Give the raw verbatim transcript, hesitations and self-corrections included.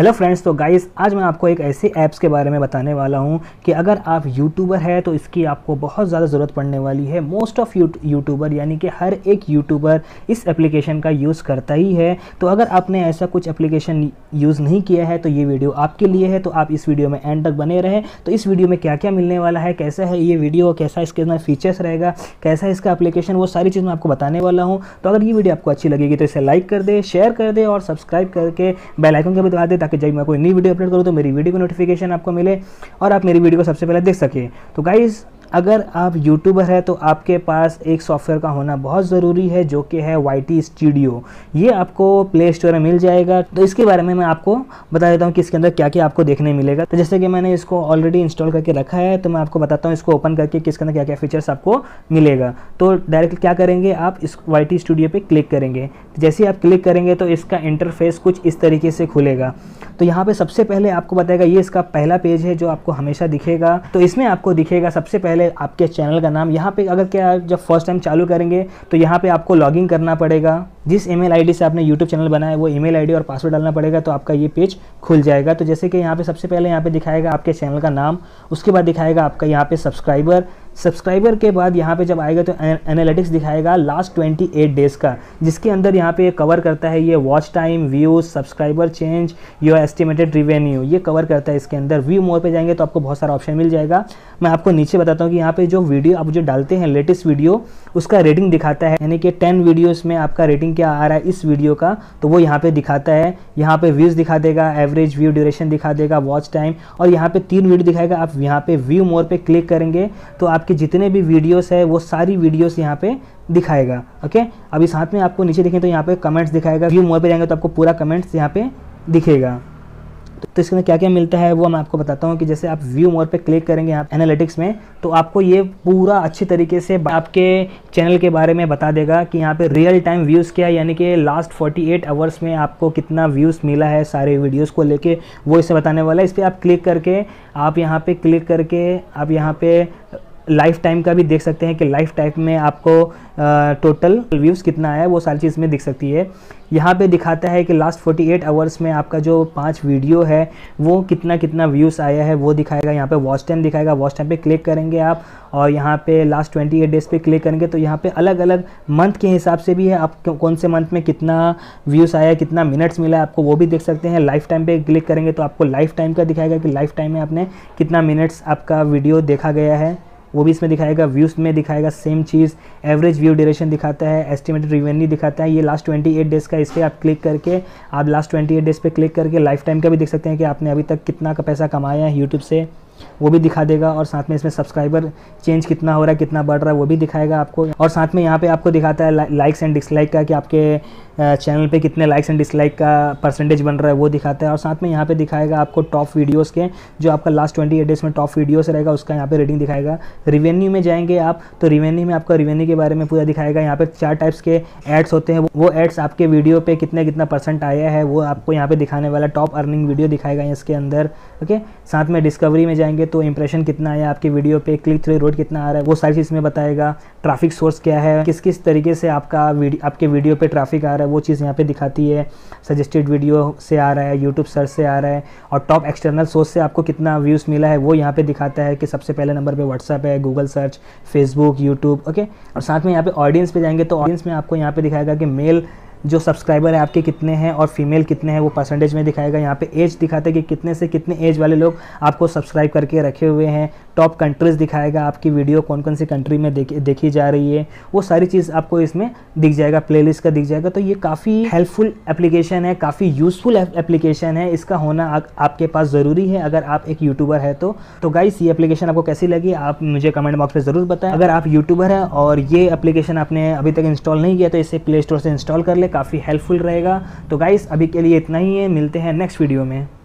Hello friends, तो guys आज मैं आपको एक ऐसे ऐप्स के बारे में बताने वाला हूं कि अगर आप यूट्यूबर हैं तो इसकी आपको बहुत ज़्यादा ज़रूरत पड़ने वाली है। मोस्ट ऑफ यूट्यूबर यानी कि हर एक यूट्यूबर इस एप्लीकेशन का यूज़ करता ही है। तो अगर आपने ऐसा कुछ एप्लीकेशन यूज़ नहीं किया है तो ये वीडियो आपके लिए है, तो आप इस वीडियो में एंड तक बने रहें। तो इस वीडियो में क्या क्या मिलने वाला है, कैसा है ये वीडियो, कैसा इसके अंदर फीचर्स रहेगा, कैसा है इसका एप्लीकेशन, वो सारी चीज़ मैं आपको बताने वाला हूँ। तो अगर ये वीडियो आपको अच्छी लगेगी तो इसे लाइक कर दे, शेयर कर दे और सब्सक्राइब करके बेल आइकन को भी दबा दे, ताकि जब मैं कोई नई वीडियो अपलोड करूँ तो मेरी वीडियो को नोटिफिकेशन आपको मिले और आप मेरी वीडियो को सबसे पहले देख सकें। तो गाइज़, अगर आप यूट्यूबर है तो आपके पास एक सॉफ्टवेयर का होना बहुत ज़रूरी है, जो कि है वाई टी स्टूडियो। ये आपको प्ले स्टोर में मिल जाएगा। तो इसके बारे में मैं आपको बता देता हूँ कि इसके अंदर क्या क्या आपको देखने मिलेगा। तो जैसे कि मैंने इसको ऑलरेडी इंस्टॉल करके रखा है, तो मैं आपको बताता हूँ इसको ओपन करके कि इसके अंदर क्या क्या फीचर्स आपको मिलेगा। तो डायरेक्ट क्या करेंगे, आप इस वाई टी स्टूडियो पर क्लिक करेंगे। तो जैसे ही आप क्लिक करेंगे तो इसका इंटरफेस कुछ इस तरीके से खुलेगा। तो यहाँ पे सबसे पहले आपको बताएगा, ये इसका पहला पेज है जो आपको हमेशा दिखेगा। तो इसमें आपको दिखेगा सबसे पहले आपके चैनल का नाम। यहाँ पे अगर क्या जब फर्स्ट टाइम चालू करेंगे तो यहाँ पे आपको लॉगिन करना पड़ेगा। जिस ईमेल आईडी से आपने यूट्यूब चैनल बनाया है वो ईमेल आईडी और पासवर्ड डालना पड़ेगा, तो आपका ये पेज खुल जाएगा। तो जैसे कि यहाँ पे सबसे पहले यहाँ पे दिखाएगा आपके चैनल का नाम, उसके बाद दिखाएगा आपका यहाँ पे सब्सक्राइबर। सब्सक्राइबर के बाद यहाँ पे जब आएगा तो एनालिटिक्स दिखाएगा लास्ट अट्ठाईस डेज़ का, जिसके अंदर यहाँ पे कवर करता है ये watch time, views, subscriber change, your estimated revenue, ये कवर करता है इसके अंदर। व्यू मोर पे जाएंगे तो आपको बहुत सारा ऑप्शन मिल जाएगा। मैं आपको नीचे बताता हूँ कि यहाँ पे जो वीडियो आप जो डालते हैं लेटेस्ट वीडियो, उसका रेटिंग दिखाता है, यानी कि टेन वीडियोज़ में आपका रेटिंग क्या आ रहा है इस वीडियो का, तो वो यहाँ पे दिखाता है। यहाँ पे व्यूज़ दिखा देगा, एवरेज व्यू ड्यूरेशन दिखा देगा, वॉच टाइम, और यहाँ पे तीन वीडियो दिखाएगा। आप यहाँ पे व्यू मोर पे क्लिक करेंगे तो आपके जितने भी वीडियोस है वो सारी वीडियोस यहाँ पे दिखाएगा। ओके, अभी साथ में आपको नीचे देखें तो यहाँ पे कमेंट्स दिखाएगा। व्यू मोर पे जाएंगे तो आपको पूरा कमेंट्स यहाँ पे दिखेगा। तो इसके अंदर क्या क्या मिलता है वो मैं आपको बताता हूँ कि जैसे आप व्यू मोर पे क्लिक करेंगे यहाँ एनालिटिक्स में, तो आपको ये पूरा अच्छी तरीके से आपके चैनल के बारे में बता देगा कि यहाँ पे रियल टाइम व्यूज़ क्या है, यानी कि लास्ट अड़तालीस आवर्स में आपको कितना व्यूज़ मिला है सारे वीडियोज़ को लेके, वो इसे बताने वाला है। इस पर आप क्लिक करके आप यहाँ पे क्लिक करके आप यहाँ पे लाइफ टाइम का भी देख सकते हैं कि लाइफ टाइम में आपको टोटल व्यूज़ कितना है, वो सारी चीज़ में दिख सकती है। यहाँ पे दिखाता है कि लास्ट अड़तालीस आवर्स में आपका जो पांच वीडियो है वो कितना कितना व्यूज़ आया है, वो दिखाएगा। यहाँ पे वॉच टाइम दिखाएगा, वॉच टाइम पे क्लिक करेंगे आप, और यहाँ पे लास्ट अट्ठाईस डेज़ पे क्लिक करेंगे तो यहाँ पे अलग अलग मंथ के हिसाब से भी है, आप कौन से मंथ में कितना व्यूज़ आया, कितना मिनट्स मिला है, आपको वो भी देख सकते हैं। लाइफ टाइम पे क्लिक करेंगे तो आपको लाइफ टाइम का दिखाएगा कि लाइफ टाइम में आपने कितना मिनट्स आपका वीडियो देखा गया है, वो भी इसमें दिखाएगा। व्यूज़ में दिखाएगा सेम चीज़, एवरेज व्यू ड्यूरेशन दिखाता है, एस्टिमेटेड रिवेन्यू दिखाता है। ये लास्ट अट्ठाईस डेज़ का, इस पर आप क्लिक करके आप लास्ट अट्ठाईस डेज़ पे क्लिक करके लाइफ टाइम का भी देख सकते हैं कि आपने अभी तक कितना का पैसा कमाया है यूट्यूब से, वो भी दिखा देगा। और साथ में इसमें सब्सक्राइबर चेंज कितना हो रहा है, कितना बढ़ रहा है, वो भी दिखाएगा आपको। और साथ में यहाँ पे आपको दिखाता है लाइक्स एंड डिसलाइक का, कि आपके चैनल पे कितने लाइक्स एंड डिसलाइक का परसेंटेज बन रहा है, वो दिखाता है। और साथ में यहाँ पे दिखाएगा आपको टॉप वीडियोस के, जो आपका लास्ट अट्ठाईस डेज़ में टॉप वीडियोस रहेगा उसका यहाँ पे रेटिंग दिखाएगा। रिवेन्यू में जाएंगे आप तो रिवेन्यू में आपका रिवेन्यू के बारे में पूरा दिखाएगा। यहाँ पे चार टाइप्स के एड्स होते हैं, वो एड्स आपके वीडियो पे कितने कितना परसेंट आया है वो आपको यहाँ पे दिखाने वाला। टॉप अर्निंग वीडियो दिखाएगा इसके अंदर। ओके, साथ में डिस्कवरी में जाएंगे तो इंप्रेशन कितना आया आपके वीडियो पे, क्लिक थ्रू रेट कितना आ रहा है, वो सारी चीज़ में बताएगा। ट्रैफिक सोर्स क्या है, किस किस तरीके से आपका वीडियो आपके वीडियो पे ट्रैफिक आ रहा है, वो चीज़ यहाँ पे दिखाती है। सजेस्टेड वीडियो से आ रहा है, यूट्यूब सर्च से आ रहा है, और टॉप एक्सटर्नल सोर्स से आपको कितना व्यूज़ मिला है वो यहाँ पे दिखाता है कि सबसे पहले नंबर पे व्हाट्सएप है, Google search, Facebook, YouTube. Okay, और साथ में यहाँ पे ऑडियंस पे जाएंगे तो ऑडियंस में आपको यहाँ पे दिखाएगा कि मेल जो सब्सक्राइबर है आपके कितने हैं और फीमेल कितने हैं, वो परसेंटेज में दिखाएगा। यहाँ पे एज दिखाता है कि कितने से कितने एज वाले लोग आपको सब्सक्राइब करके रखे हुए हैं। टॉप कंट्रीज़ दिखाएगा, आपकी वीडियो कौन कौन सी कंट्री में देखी देखी जा रही है, वो सारी चीज़ आपको इसमें दिख जाएगा। प्लेलिस्ट का दिख जाएगा। तो ये काफ़ी हेल्पफुल एप्लीकेशन है, काफ़ी यूज़फुल एप्लीकेशन है। इसका होना आ, आपके पास ज़रूरी है अगर आप एक यूट्यूबर है तो। तो गाइस, ये एप्लीकेशन आपको कैसी लगी आप मुझे कमेंट बॉक्स में ज़रूर बताएं। अगर आप यूट्यूबर हैं और ये एप्लीकेशन आपने अभी तक इंस्टॉल नहीं किया तो इसे प्ले स्टोर से इंस्टॉल कर ले, काफ़ी हेल्पफुल रहेगा। तो गाइस, अभी के लिए इतना ही है, मिलते हैं नेक्स्ट वीडियो में।